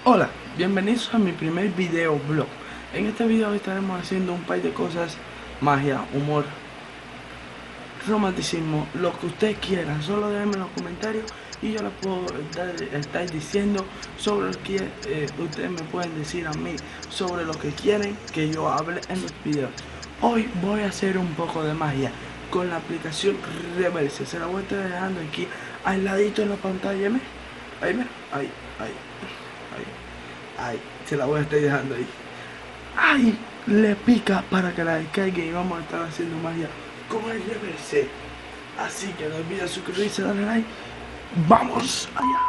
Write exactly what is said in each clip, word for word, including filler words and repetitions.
Hola, bienvenidos a mi primer video blog. En este video estaremos haciendo un par de cosas: magia, humor, romanticismo, lo que usted quiera. Solo déjenme en los comentarios y yo les puedo estar, estar diciendo sobre lo que eh, ustedes me pueden decir a mí sobre lo que quieren que yo hable en los videos. Hoy voy a hacer un poco de magia con la aplicación Reverse. Se la voy a estar dejando aquí al ladito en la pantalla. ¿Me? Ahí, mira, ahí, ahí. Ahí, ahí, se la voy a estar dejando ahí. Ahí le pica para que la descargue y vamos a estar haciendo magia con el Reverse. Así que no olviden suscribirse, darle like. ¡Vamos allá!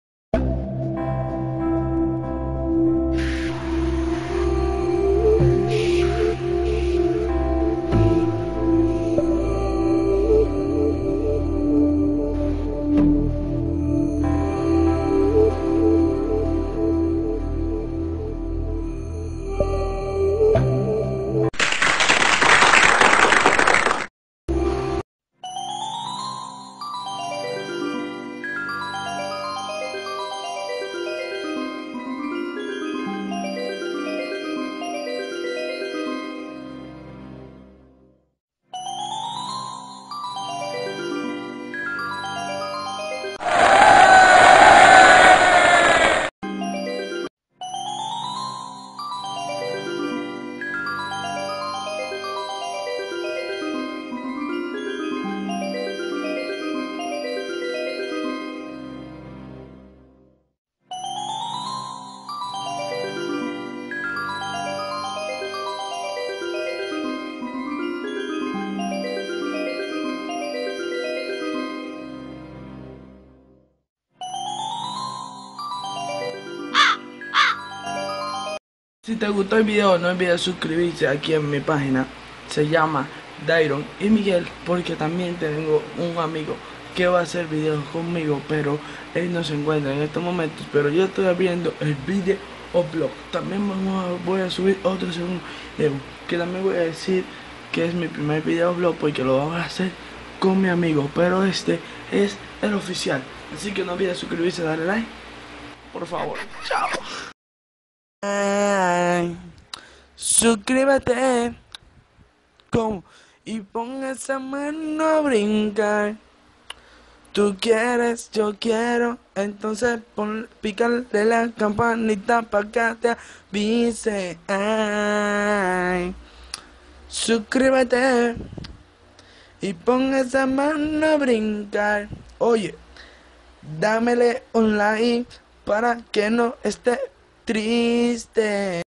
Si te gustó el video, no olvides suscribirse aquí en mi página. Se llama Dairon y Miguel, porque también tengo un amigo que va a hacer videos conmigo, pero él no se encuentra en estos momentos. Pero yo estoy abriendo el video o blog. También voy a subir otro segundo video, que también voy a decir que es mi primer video blog, porque lo voy a hacer con mi amigo, pero este es el oficial. Así que no olvides suscribirse, darle like, por favor. Chao. Ay, suscríbete con, y pon esa mano a brincar. Tú quieres, yo quiero, entonces pon, pícale la campanita para que te avise. Ay, suscríbete y pon esa mano a brincar. Oye, dámele un like para que no esté triste.